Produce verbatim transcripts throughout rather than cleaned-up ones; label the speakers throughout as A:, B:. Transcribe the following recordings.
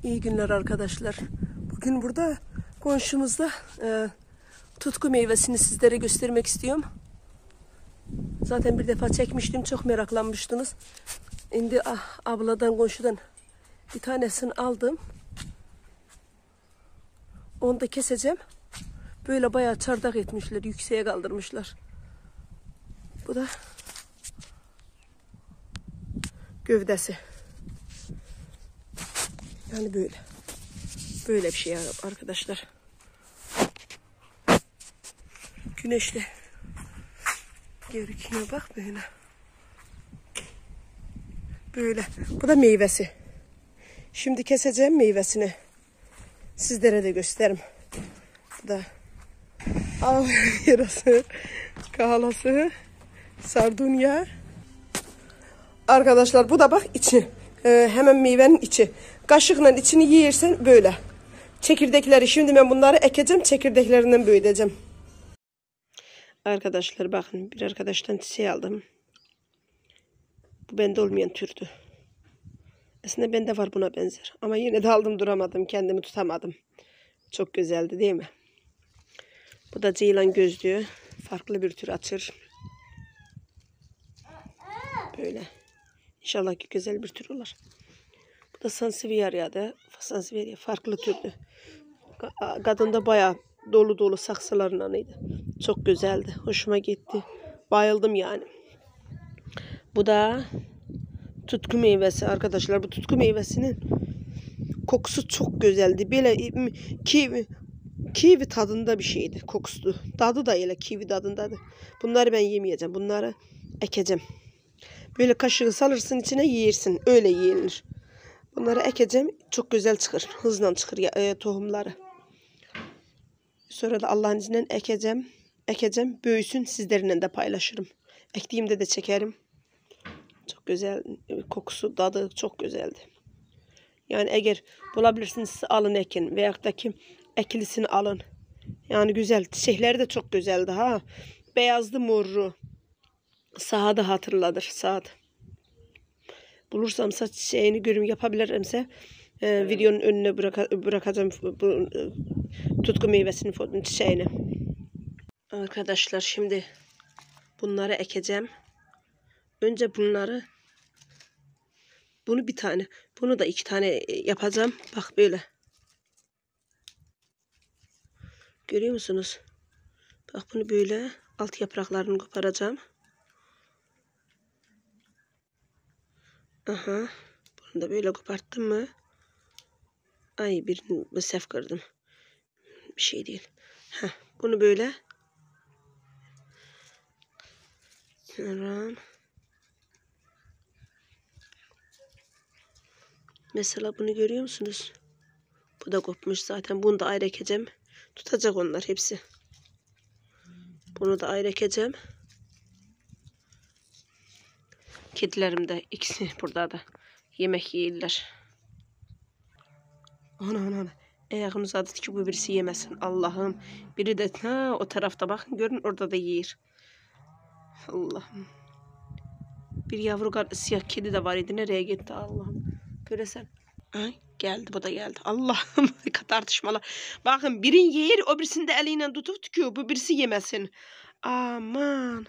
A: İyi günler arkadaşlar. Bugün burada komşumuzda e, tutku meyvesini sizlere göstermek istiyorum. Zaten bir defa çekmiştim, çok meraklanmıştınız. Şimdi ah, abladan, komşudan bir tanesini aldım. Onu da keseceğim. Böyle bayağı çardak etmişler, yükseğe kaldırmışlar. Bu da gövdesi. Yani böyle. Böyle bir şey arkadaşlar. Güneşli. Görüküyor bak böyle. Böyle. Bu da meyvesi. Şimdi keseceğim meyvesini. Sizlere de gösteririm. Bu da av yarası, kahalası, sardunya. Arkadaşlar bu da bak içi. Ee, hemen meyvenin içi. Kaşıkla içini yiyirsen böyle. Çekirdekleri. Şimdi ben bunları ekeceğim. Çekirdeklerinden büyüteceğim. Arkadaşlar bakın. Bir arkadaştan çiçeği aldım. Bu bende olmayan türdü. Aslında bende var buna benzer. Ama yine de aldım, duramadım. Kendimi tutamadım. Çok güzeldi değil mi? Bu da ceylan gözlüğü. Farklı bir tür açır. Böyle. İnşallah ki güzel bir tür olur. Bu da Sansevieria da. Sansevieria farklı türdü. Kadında bayağı dolu dolu saksılarındanıydı. Çok güzeldi. Hoşuma gitti. Bayıldım yani. Bu da tutku meyvesi arkadaşlar. Bu tutku meyvesinin kokusu çok güzeldi. Böyle kivi, kivi tadında bir şeydi kokusu. Tadı da öyle kivi tadındadı. Bunları ben yemeyeceğim. Bunları ekeceğim. Böyle kaşığı salırsın içine yiyirsin. Öyle yiyilir. Bunları ekeceğim. Çok güzel çıkır. Hızla çıkır ya, e, tohumları. Sonra da Allah'ın izniyle ekeceğim. Ekeceğim. Büyüsün. Sizlerle de paylaşırım. Ektiğimde de çekerim. Çok güzel. Kokusu, tadı çok güzeldi. Yani eğer bulabilirsiniz alın ekin. Veyahut da ki ekilisini alın. Yani güzel. Çiçekleri de çok güzeldi ha. Beyazlı morru. Sağa da hatırladır. Sağa da. Bulursam saç çiçeğini görüm yapabilirimse e, videonun önüne bıraka, bırakacağım bu e, tutku meyvesinin çiçeğini. Arkadaşlar şimdi bunları ekeceğim. Önce bunları bunu bir tane, bunu da iki tane yapacağım. Bak böyle. Görüyor musunuz? Bak bunu böyle alt yapraklarını koparacağım. Aha. Bunu da böyle koparttım mı? Ay birini bir sef kırdım. Bir şey değil. Heh, bunu böyle. Sonra mesela bunu görüyor musunuz? Bu da kopmuş zaten. Bunu da ayrı ekeceğim. Tutacak onlar hepsi. Bunu da ayrı ekeceğim. Kedilerim de ikisi burada da yemek yiyirler. Ana ana ana. Ayağını uzadı ki bu birisi yemesin. Allah'ım. Biri de ha, o tarafta bakın. Görün orada da yiyir. Allah'ım. Bir yavru siyah kedi de var idi. Nereye gitti Allah'ım. Göresen. Ay, geldi bu da geldi. Allah'ım tartışmalar. Bakın birin yer o birisini de eliyle tutup tüküyor. Bu birisi yemesin. Aman.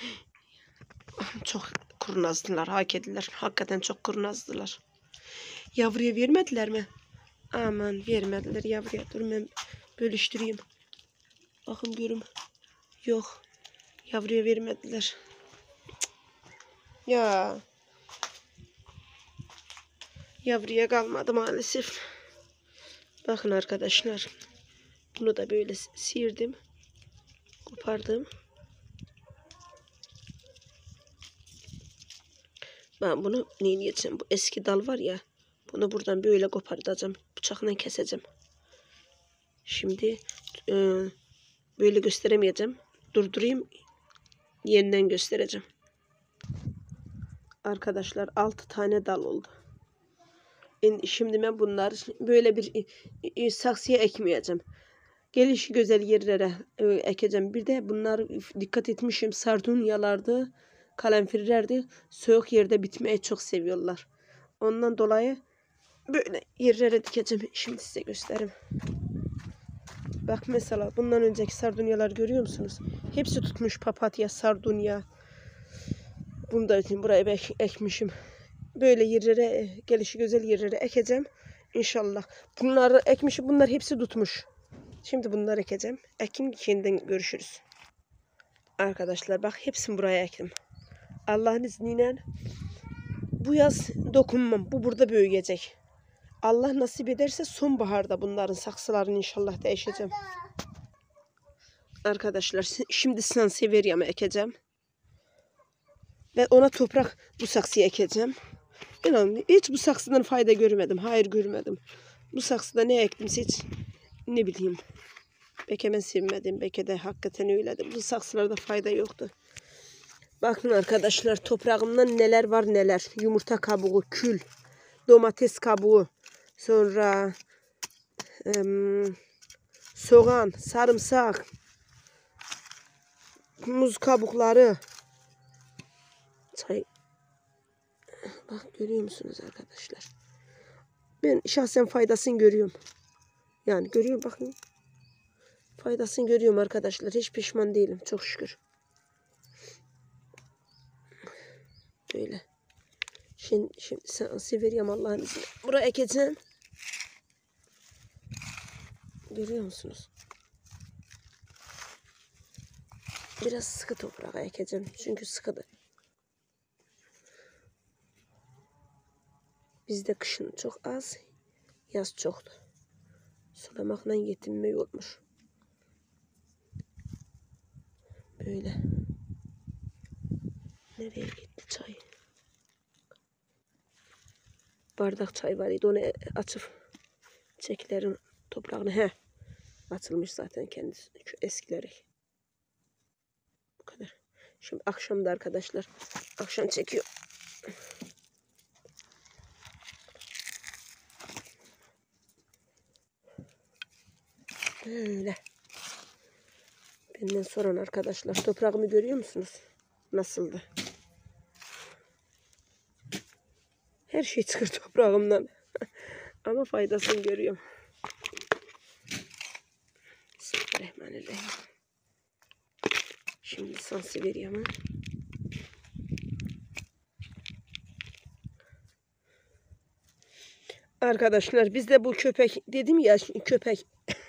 A: Çok kurnazdılar ha kediler. Hakikaten çok kurnazdılar. Yavruya vermediler mi? Aman vermediler yavruya. Dur ben bölüştüreyim. Bakın görüm. Yok. Yavruya vermediler. Ya. Yavruya kalmadı maalesef. Bakın arkadaşlar. Bunu da böyle sıyırdım. Kopardım. Ben bunu neyin yiyeceğim? Bu eski dal var ya. Bunu buradan böyle kopartacağım. Bıçakla keseceğim. Şimdi e, böyle gösteremeyeceğim. Durdurayım. Yeniden göstereceğim. Arkadaşlar altı tane dal oldu. Şimdi ben bunları böyle bir saksıya ekmeyeceğim. Gelişi güzel yerlere ekeceğim. Bir de bunlar dikkat etmişim. Sardunyalardı, kalemfirlerdi. Soğuk yerde bitmeyi çok seviyorlar. Ondan dolayı böyle yerlere dikeceğim. Şimdi size göstereyim. Bak mesela bundan önceki sardunyalar görüyor musunuz? Hepsi tutmuş, papatya, sardunya. Bunu da buraya ek, ekmişim. Böyle yerlere, gelişi güzel yerlere ekeceğim. İnşallah. Bunları ekmişim. Bunlar hepsi tutmuş. Şimdi bunları ekeceğim. Ekin yeniden görüşürüz. Arkadaşlar bak hepsini buraya ektim. Allah'ın izniyle bu yaz dokunmam. Bu burada büyüyecek. Allah nasip ederse sonbaharda bunların saksılarını inşallah değişeceğim. Arkadaşlar şimdi sanseveryamı ekeceğim. Ve ona toprak bu saksıya ekeceğim. İnanın hiç bu saksıdan fayda görmedim. Hayır görmedim. Bu saksıda ne ektimse hiç ne bileyim. Belki ben sevmedim. Belki de hakikaten öyledir. Bu saksılarda fayda yoktu. Bakın arkadaşlar toprağımdan neler var neler. Yumurta kabuğu, kül, domates kabuğu, sonra ım, soğan, sarımsak, muz kabukları. Çay. Bak görüyor musunuz arkadaşlar? Ben şahsen faydasını görüyorum. Yani görüyorum bakın. Faydasını görüyorum arkadaşlar. Hiç pişman değilim. Çok şükür. Böyle. Şimdi, şimdi sen vereyim Allah'ın izniyle. Buraya ekeceğim. Görüyor musunuz? Biraz sıkı toprağa ekeceğim. Çünkü sıkıdır. Bizde kışın çok az, yaz çoktu. Sulamakla yetinme olmuş. Böyle. Nereye gitti çay? Bardak çay var idi. Onu açıp çekilerin toprağını. He. Açılmış zaten kendisi. Şu eskileri. Bu kadar. Şimdi akşamda arkadaşlar. Akşam çekiyor. Böyle. Benden soran arkadaşlar. Toprağımı görüyor musunuz? Nasıldı? Her şey çıkır toprağımdan. Ama faydasını görüyorum. Bismillahirrahmanirrahim. Şimdi sanseveryamı. Arkadaşlar bizde bu köpek dedim ya köpek.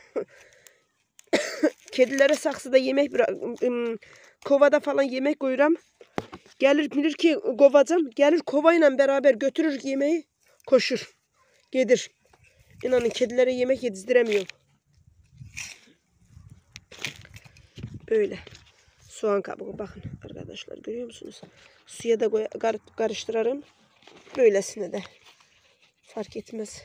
A: Kedilere saksıda yemek kovada falan yemek koyuram. Gelir bilir ki kovacağım. Gelir kovayla beraber götürür yemeği. Koşur. Gelir. İnanın kedilere yemek yedizdiremiyorum. Böyle. Soğan kabuğu bakın arkadaşlar görüyor musunuz? Suya da kar karıştırarım. Böylesine de. Fark etmez.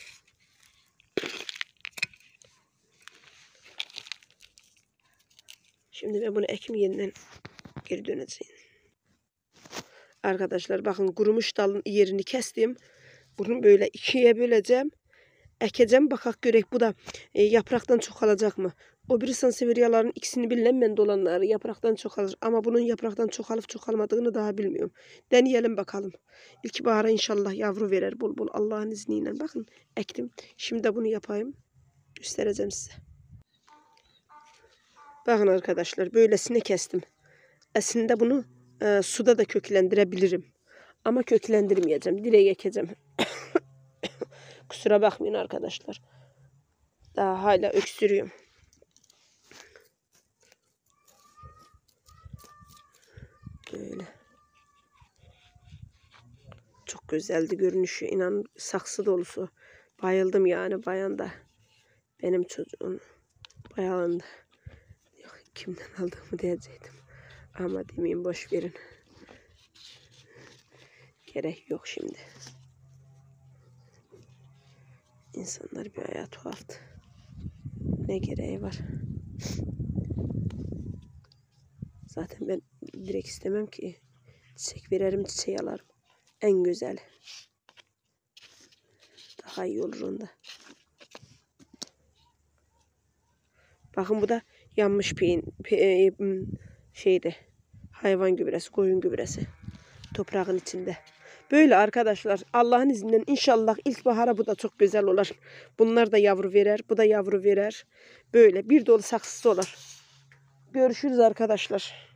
A: Şimdi ben bunu ekim yeniden geri döneceğim. Arkadaşlar bakın kurumuş dalın yerini kestim. Bunu böyle ikiye böleceğim. Ekeceğim bakak görek bu da e, yapraktan çok alacak mı? O biri sanseveryaların ikisini bilmem ben dolanları yapraktan çok alır. Ama bunun yapraktan çok alıp çok almadığını daha bilmiyorum. Deneyelim bakalım. İlkbahara inşallah yavru verer bol bol Allah'ın izniyle. Bakın ektim. Şimdi de bunu yapayım. Göstereceğim size. Bakın arkadaşlar böylesine kestim. Aslında bunu e, suda da köklendirebilirim. Ama köklendirmeyeceğim. Direkt ekeceğim. Kusura bakmayın arkadaşlar. Daha hala öksürüyorum. Böyle. Çok güzeldi görünüşü. İnan saksı dolusu. Bayıldım yani bayan da. Benim çocuğum bayandı. Yok, kimden aldığımı diyecektim. Ama demeyeyim boş verin. Gerek yok şimdi. İnsanlar bir ayağı tuhaftı. Ne gereği var? Zaten ben direkt istemem ki. Çiçek veririm, çiçeği alırım. En güzel. Daha iyi olur onda. Bakın bu da yanmış peyn, pe, şeyde hayvan gübresi, koyun gübresi. Toprağın içinde. Böyle arkadaşlar. Allah'ın izniyle inşallah ilkbahara bu da çok güzel olur. Bunlar da yavru verer. Bu da yavru verer. Böyle bir dolu saksısı olur. Görüşürüz arkadaşlar.